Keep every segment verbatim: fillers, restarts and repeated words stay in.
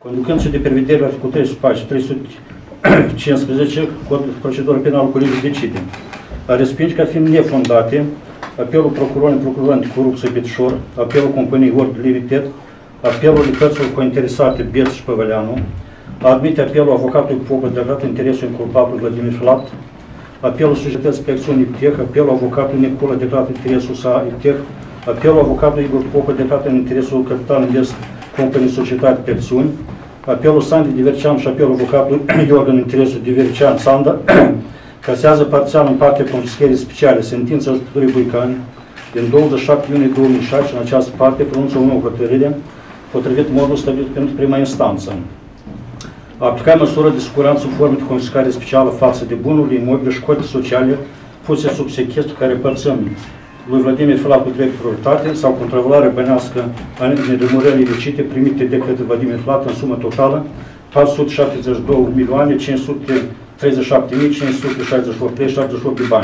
Conducându-se de prevederile articolului trei trei sute cincisprezece, Codul de procedură penală, colegiul decide a respinge ca fiind nefondate apelul procurorului procuror anticorupție Betșor, apelul companiei World Limited, apelul părților cointeresate Beț și Păvăleanu, a admite apelul avocatului Popă declarat interesul inculpabil Vladimir Flat, apelul societății pe acțiuni IPTEH, apelul avocatului Nicola declarat interesul S A IPTEH, apelul avocatului Igor Popă declarat în interesul Capital Invest Company Societate pe acțiuni, apelul Sandy Divercean și apelul avocatului Iorgan interesul Divercean Sanda, casează parțial în partea confiscării speciale sentința judecătorii Buicani din douăzeci și șapte iunie două mii șase. În această parte pronunță o nouă hotărâre potrivit modul stabilit pentru prima instanță. A aplica măsură de siguranță în formă de confiscare specială față de bunurile imobile și cote sociale puse sub sechestru care părțăm lui Vladimir Flat cu drept prioritate sau contravalare bănească a nedrumurării ilicite primite de către Vladimir Flat în sumă totală patru sute șaptezeci și două milioane cinci sute treizeci și șapte mii cinci sute șaizeci și opt lei și șaptezeci și opt de bani.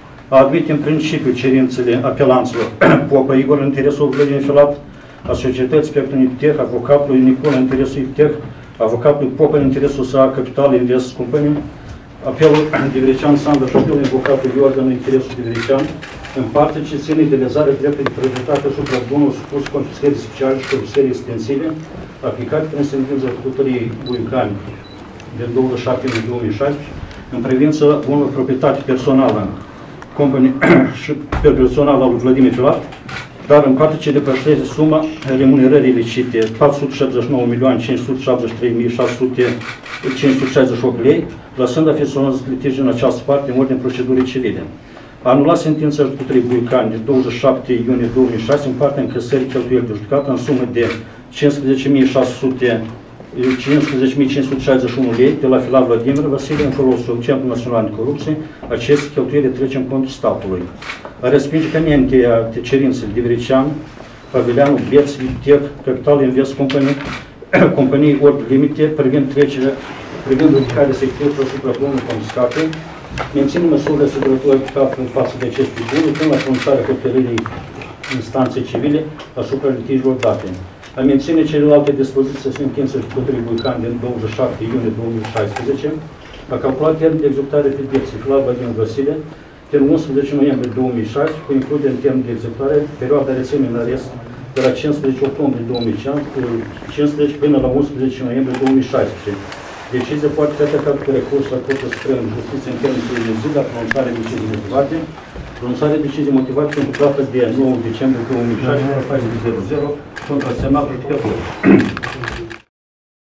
A admite în principiu cerințele apelanților Popă Igor în interesul Vladimir Flat, a societății pe acțiuni IPTEH, avocatului Nicola în interesul IPTEH, avocatului Popă în interesul S A Capital Invest Company, apelul Divercean Sanda și apelul avocatului Iorgan în interesul Divercean, în parte ce ține de lezare dreptului de proprietate asupra bunului supus confiscării speciale și confiscării extensive, aplicate prin sentința judecătoriei Buicani din douăzeci și șapte iunie două mii șaisprezece, în privință bunului proprietate personală companie și personală al lui Vladimir Flat, dar în parte ce depășește suma remunerării ilicite patru sute șaptezeci și nouă milioane cinci sute șaptezeci și trei mii șase sute șaizeci și opt lei, lăsând a fi sonat litigi în această parte în ordine procedurii civile. A anulat sentința judecătorii Buicani din douăzeci și șapte iunie două mii șase în partea încăsării cheltuieli de judecată în sumă de cincisprezece mii șase sute cincisprezece mii cinci sute șaizeci și unu lei de la Filat Vladimir Vasile în folosul Centrul Național de Corupție, aceste cheltuieli trece în contul statului. A respinge ca neîncheia de cerințele Divercean, Păvăleanu, Beț, IPTEH, Capital Invest Company, companiei World Limited, privind trecerea, privind ridicarea secretului asupra bunului confiscate, menține măsurile asigurătoare în față de aceste bunuri până la pronunțarea hotărârii instanței civile asupra litigiilor date. A menține celelalte dispoziții sentinței judecătorii Buicani din douăzeci și șapte iunie două mii șaisprezece, a calculat termenul de executare pe pedepsei Filat Vladimir Vasile din unsprezece noiembrie două mii șase, cu includere în termen de executare perioada reținere în arest de la cincisprezece octombrie două mii cincisprezece până la unsprezece noiembrie două mii șaisprezece. Decizia poate fi atacată cu recurs la Curtea Supremă de Justiție în termen de zi la pronunțarea deciziei motivate, pronunțarea deciziei motivate pentru plată de nouă decembrie două mii șaisprezece, paisprezece zero zero, contra semnatul